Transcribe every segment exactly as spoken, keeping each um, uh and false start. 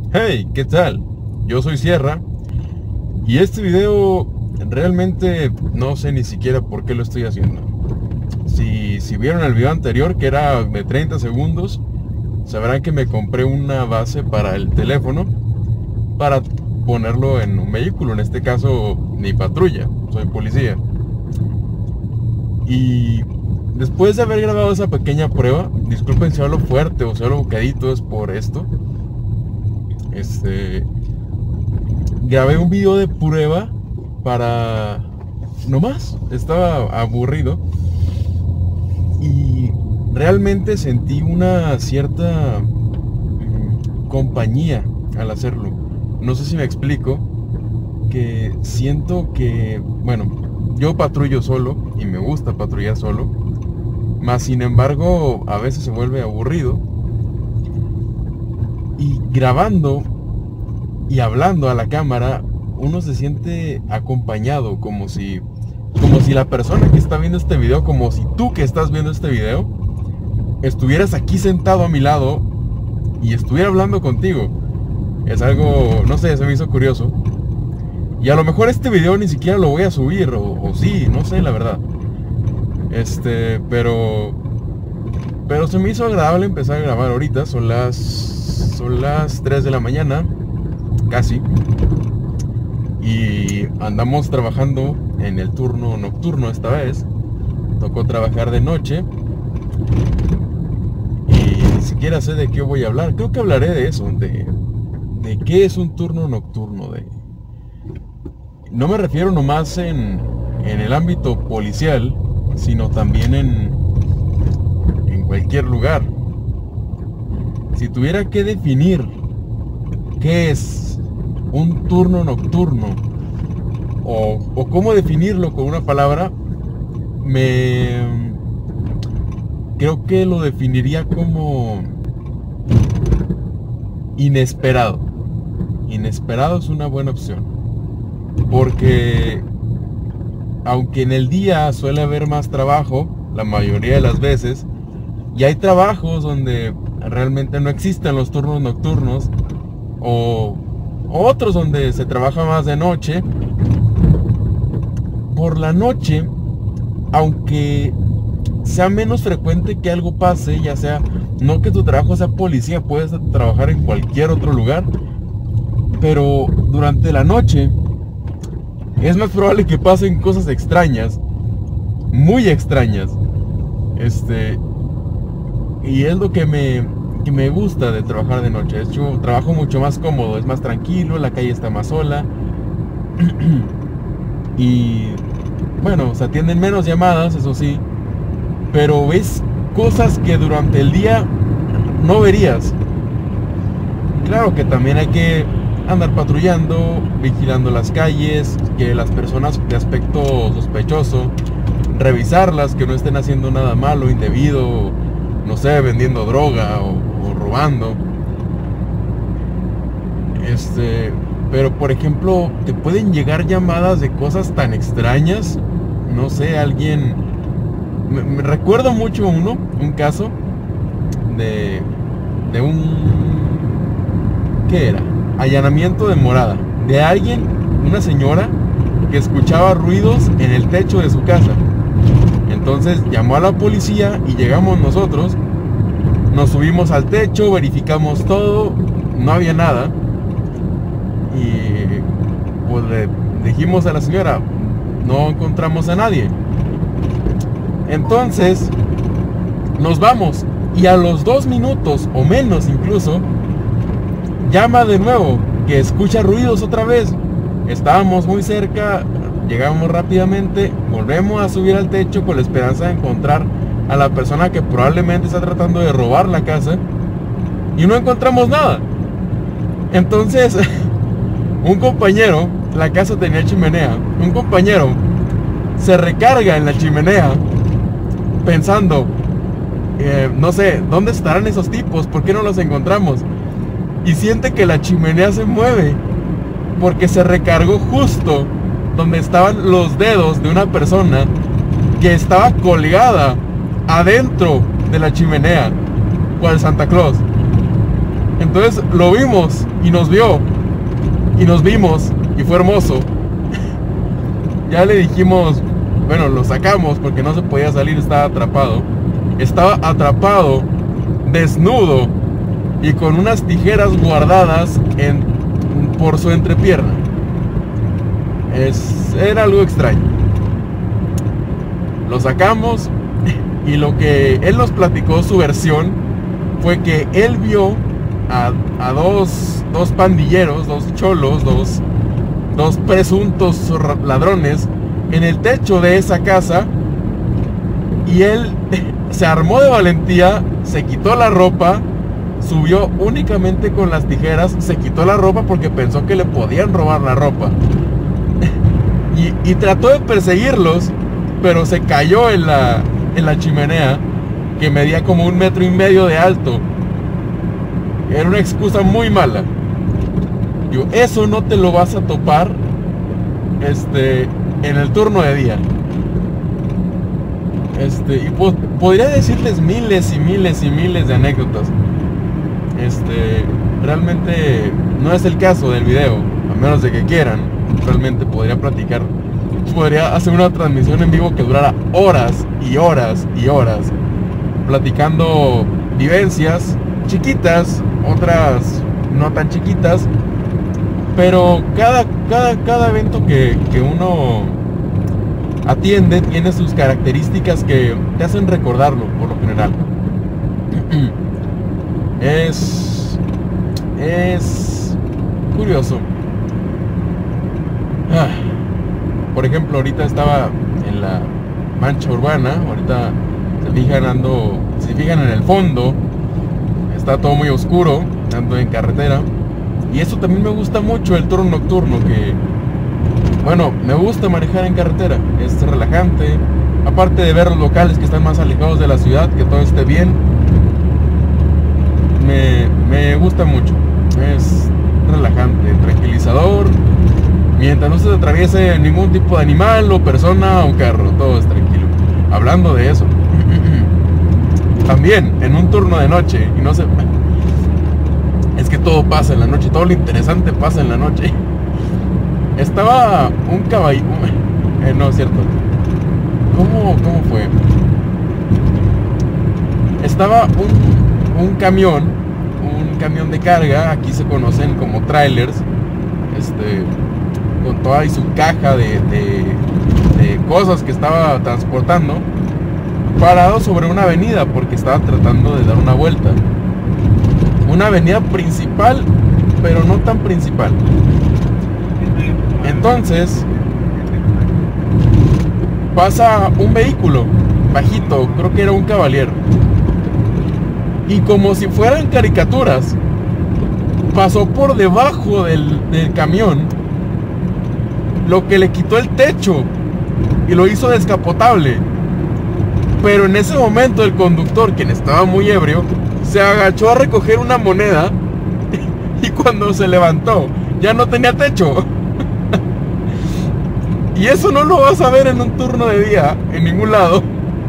Hey, ¿qué tal? Yo soy Sierra y este video realmente no sé ni siquiera por qué lo estoy haciendo. Si, si vieron el video anterior, que era de treinta segundos, sabrán que me compré una base para el teléfono para ponerlo en un vehículo, en este caso mi patrulla, soy policía. Y después de haber grabado esa pequeña prueba, disculpen si hablo fuerte o si hablo bocadito, es por esto. Este, grabé un video de prueba para... No más, estaba aburrido y realmente sentí una cierta mm, compañía al hacerlo. No sé si me explico, que siento que, bueno, yo patrullo solo y me gusta patrullar solo, más sin embargo a veces se vuelve aburrido. Y grabando y hablando a la cámara, uno se siente acompañado, como si, como si la persona que está viendo este video, como si tú que estás viendo este video, estuvieras aquí sentado a mi lado y estuviera hablando contigo. Es algo, no sé, se me hizo curioso. Y a lo mejor este video ni siquiera lo voy a subir, o, o sí, no sé, la verdad. Este, pero... Pero se me hizo agradable empezar a grabar ahorita. Son las... Son las tres de la mañana. Casi. Y andamos trabajando en el turno nocturno esta vez. Tocó trabajar de noche. Y ni siquiera sé de qué voy a hablar. Creo que hablaré de eso. De, de qué es un turno nocturno. De... No me refiero nomás en, en el ámbito policial, sino también en, en cualquier lugar. Si tuviera que definir qué es un turno nocturno, o, o cómo definirlo con una palabra, me creo que lo definiría como inesperado. Inesperado es una buena opción. Porque aunque en el día suele haber más trabajo, la mayoría de las veces, y hay trabajos donde realmente no existen los turnos nocturnos, o, o otros donde se trabaja más de noche, por la noche, aunque sea menos frecuente que algo pase, ya sea, no que tu trabajo sea policía, puedes trabajar en cualquier otro lugar, pero durante la noche es más probable que pasen cosas extrañas, muy extrañas. Este, y es lo que me, que me gusta de trabajar de noche. De hecho, trabajo mucho más cómodo, es más tranquilo, la calle está más sola. Y bueno, se atienden menos llamadas, eso sí, pero ves cosas que durante el día no verías. Claro que también hay que andar patrullando, vigilando las calles, que las personas de aspecto sospechoso, revisarlas, que no estén haciendo nada malo, indebido, no sé, vendiendo droga o, o robando. Este, pero por ejemplo, te pueden llegar llamadas de cosas tan extrañas, no sé, alguien, me, me recuerdo mucho uno, un caso de, de un, ¿qué era? Allanamiento de morada de alguien, una señora que escuchaba ruidos en el techo de su casa. Entonces llamó a la policía y llegamos nosotros, nos subimos al techo, verificamos todo, no había nada y pues le dijimos a la señora, no encontramos a nadie. Entonces nos vamos y a los dos minutos o menos incluso llama de nuevo, que escucha ruidos otra vez. Estábamos muy cerca, llegamos rápidamente, volvemos a subir al techo con la esperanza de encontrar a la persona que probablemente está tratando de robar la casa, y no encontramos nada. Entonces, un compañero, la casa tenía chimenea, un compañero se recarga en la chimenea pensando, eh, no sé, ¿dónde estarán esos tipos? ¿Por qué no los encontramos? Y siente que la chimenea se mueve porque se recargó justo donde estaban los dedos de una persona que estaba colgada adentro de la chimenea, cual Santa Claus. Entonces lo vimos y nos vio y nos vimos y fue hermoso. Ya le dijimos, bueno, lo sacamos porque no se podía salir, estaba atrapado. Estaba atrapado, desnudo y con unas tijeras guardadas en, por su entrepierna. Es, era algo extraño. Lo sacamos y lo que él nos platicó, su versión, fue que él vio a, a dos, dos pandilleros, dos cholos, dos, dos presuntos ladrones en el techo de esa casa, y él se armó de valentía, se quitó la ropa, subió únicamente con las tijeras, se quitó la ropa porque pensó que le podían robar la ropa y, y trató de perseguirlos, pero se cayó en la, en la chimenea, que medía como un metro y medio de alto. Era una excusa muy mala. Yo, eso no te lo vas a topar este, en el turno de día. Este, y po podría decirles miles y miles y miles de anécdotas. Este, realmente no es el caso del video, a menos de que quieran. Realmente podría platicar, podría hacer una transmisión en vivo que durara horas y horas y horas, platicando vivencias chiquitas, otras no tan chiquitas, pero cada, cada, cada evento que, que uno atiende tiene sus características que te hacen recordarlo, por lo general. Es, es curioso. Ah, por ejemplo, ahorita estaba en la mancha urbana, ahorita se fijan, ando, se fijan en el fondo, está todo muy oscuro, ando en carretera, y eso también me gusta mucho, el turno nocturno, que, bueno, me gusta manejar en carretera, es relajante, aparte de ver los locales que están más alejados de la ciudad, que todo esté bien, me, me gusta mucho, es relajante, tranquilizador, mientras no se atraviese ningún tipo de animal o persona o carro, todo es tranquilo. Hablando de eso, también en un turno de noche, y no sé, es que todo pasa en la noche, todo lo interesante pasa en la noche. Estaba un caballo, eh, no es cierto, ¿cómo, cómo fue? Estaba un, un camión, un camión de carga, aquí se conocen como trailers, este, con toda y su caja de, de, de cosas que estaba transportando, parado sobre una avenida porque estaba tratando de dar una vuelta. Una avenida principal, pero no tan principal. Entonces pasa un vehículo bajito, creo que era un Cavalier, y como si fueran caricaturas, pasó por debajo del, del camión, lo que le quitó el techo y lo hizo descapotable. Pero en ese momento el conductor, quien estaba muy ebrio, se agachó a recoger una moneda y cuando se levantó ya no tenía techo. Y eso no lo vas a ver en un turno de día en ningún lado.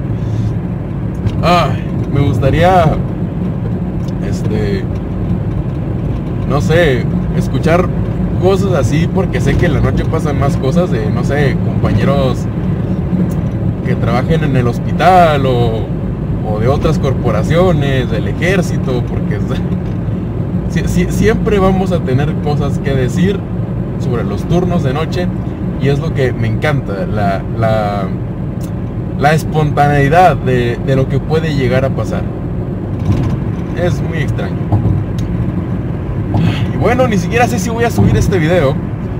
Ay, me gustaría, este, no sé, escuchar cosas así, porque sé que en la noche pasan más cosas de, no sé, compañeros que trabajen en el hospital o, o de otras corporaciones, del ejército, porque si, si, siempre vamos a tener cosas que decir sobre los turnos de noche, y es lo que me encanta, la, la, la espontaneidad de, de lo que puede llegar a pasar. Es muy extraño. Y bueno, ni siquiera sé si voy a subir este video.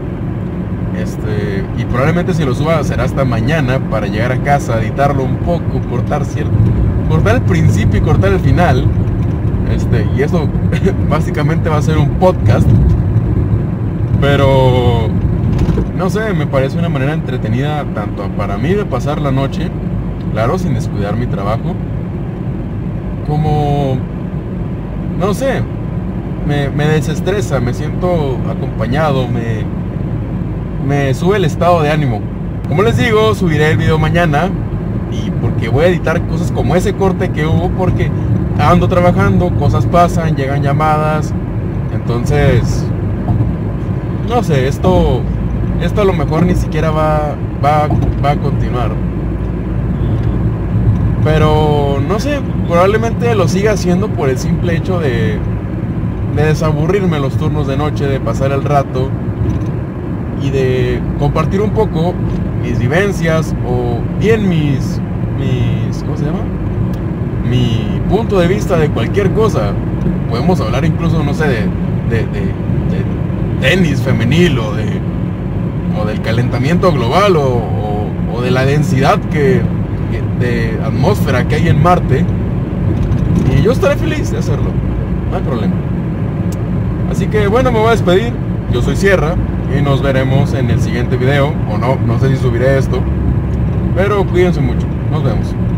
Este, y probablemente si lo suba será hasta mañana, para llegar a casa, editarlo un poco, cortar cierto, cortar el principio y cortar el final. Este, y eso básicamente va a ser un podcast. Pero no sé, me parece una manera entretenida tanto para mí de pasar la noche, claro, sin descuidar mi trabajo, como, no sé, me, me desestresa, me siento acompañado, me, me sube el estado de ánimo. Como les digo, subiré el video mañana, y porque voy a editar cosas como ese corte que hubo, porque ando trabajando, cosas pasan, llegan llamadas, Entonces, no sé, esto, esto a lo mejor ni siquiera va, va, va a continuar. Pero no sé, probablemente lo siga haciendo por el simple hecho de, de desaburrirme los turnos de noche, de pasar el rato y de compartir un poco mis vivencias o bien mis, mis, ¿cómo se llama? Mi punto de vista de cualquier cosa. Podemos hablar incluso, no sé, de, de, de, de tenis femenil o, de, o del calentamiento global o, o, o de la densidad que, de atmósfera que hay en Marte. Y yo estaré feliz de hacerlo, no hay problema. Así que bueno, me voy a despedir. Yo soy Sierra y nos veremos en el siguiente video. O no, no sé si subiré esto, pero cuídense mucho. Nos vemos.